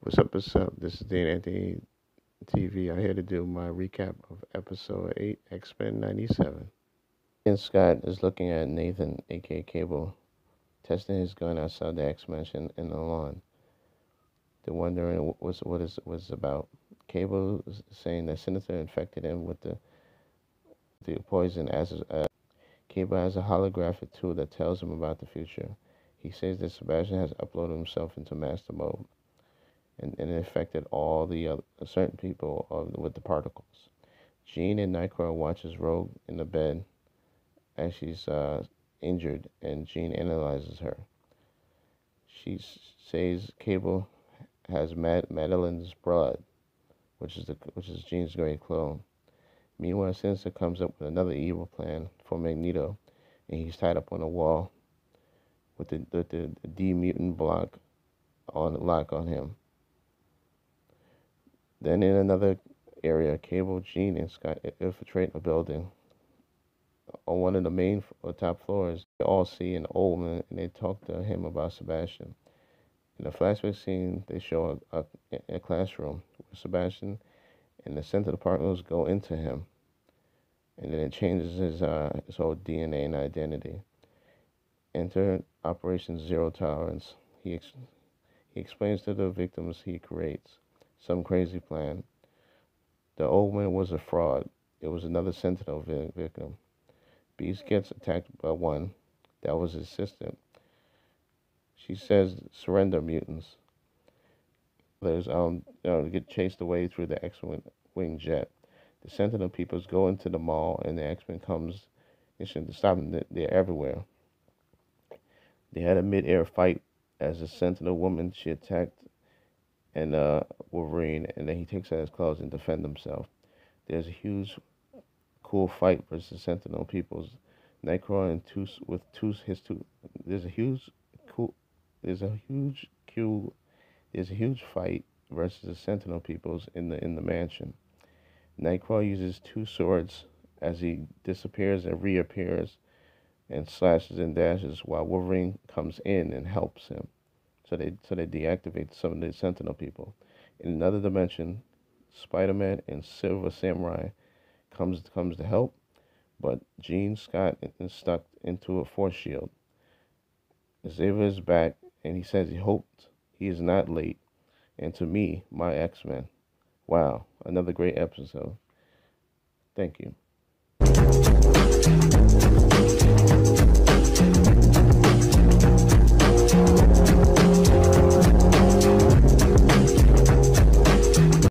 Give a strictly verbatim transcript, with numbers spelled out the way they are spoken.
What's up, what's up? This is Dean Anthony T V. I'm here to do my recap of episode eight, X-Men ninety-seven. And Scott is looking at Nathan, aka Cable, testing his gun outside the X-Mansion in the lawn. They're wondering what's, what is what's about. Cable is saying that Sinister infected him with the, the poison as uh, Cable has a holographic tool that tells him about the future. He says that Sebastian has uploaded himself into master mode. And, and it affected all the other, certain people of, with the particles. Jean and Nightcrawler watches Rogue in the bed as she's uh, injured, and Jean analyzes her. She says Cable has Mad- Madeline's blood, which is the which is Jean's great clone. Meanwhile, Sinister comes up with another evil plan for Magneto, and he's tied up on a wall with the with the, the D mutant block on lock on him. Then in another area, Cable, Jean, and Scott infiltrate a building. On one of the main or top floors, they all see an old man and they talk to him about Sebastian. In the flashback scene, they show a, a, a classroom where Sebastian and the center of the partners go into him. And then it changes his, uh, his whole D N A and identity. Enter Operation Zero Tolerance. He, ex- he explains to the victims he creates some crazy plan. The old man was a fraud. It was another Sentinel victim. Beast gets attacked by one. That was his assistant. She says, surrender, mutants. Others um, you know, get chased away through the X-Wing jet. The Sentinel peoples go into the mall, and the X-Men comes and to stop them. They're everywhere. They had a mid-air fight as a Sentinel woman. She attacked and uh, Wolverine, and then he takes out his clothes and defend himself. There's a huge, cool fight versus Sentinel peoples. Nightcrawler and two with two his two. There's a huge, cool. There's a huge, cool. There's a huge fight versus the Sentinel peoples in the in the mansion. Nightcrawler uses two swords as he disappears and reappears, and slashes and dashes while Wolverine comes in and helps him. So they so they deactivate some of the Sentinel people. In another dimension, Spider-Man and Silver Samurai comes comes to help, but Jean Scott is stuck into a force shield. Xavier is back, and he says he hoped he is not late. And to me, my X-Men. Wow, another great episode. Thank you.